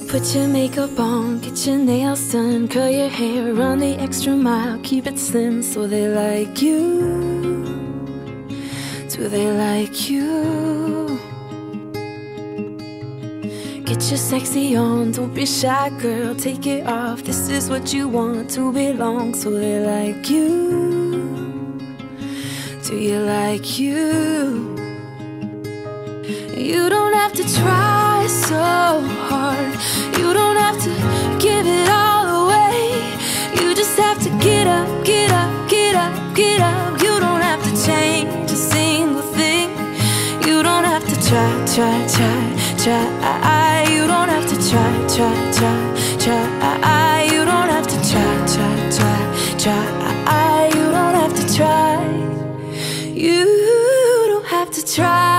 Put your makeup on, get your nails done, curl your hair, run the extra mile, keep it slim so they like you. Do they like you? Get your sexy on, don't be shy girl, take it off. This is what you want to belong, so they like you. Do you like you? You don't have to try so hard, you don't have to give it all away. You just have to get up, get up, get up, get up. You don't have to change a single thing. You don't have to try, try, try, try. You don't have to try, try, try, try. You don't have to try, try, try, try. You don't have to try. You don't have to try.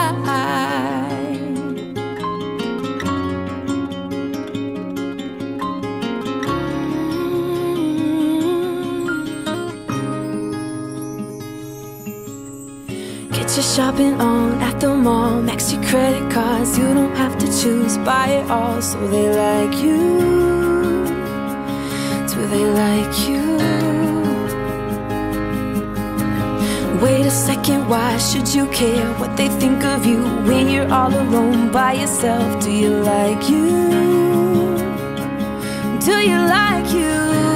Get your shopping on at the mall, max your credit cards. You don't have to choose, buy it all, so they like you. Do they like you? Wait a second, why should you care what they think of you when you're all alone by yourself? Do you like you? Do you like you?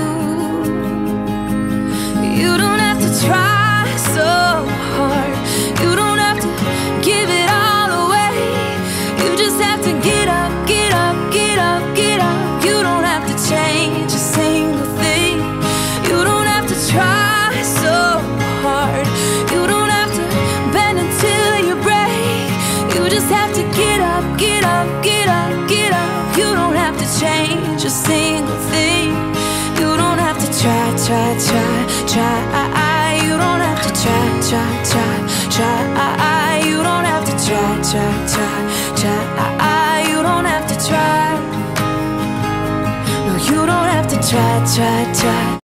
You don't have to try so hard, you don't have to give it all away. You just have to get up, get up, get up, get up. You don't have to change a single thing. You don't have to try so hard, you don't have to bend until you break. You just have to get up, get up, get up, get up. You don't have to change a single thing. You don't have to try, try, try, try. You don't have to try, try, try, try. You don't have to try, try, try, try. You don't have to try. No, you don't have to try, try, try.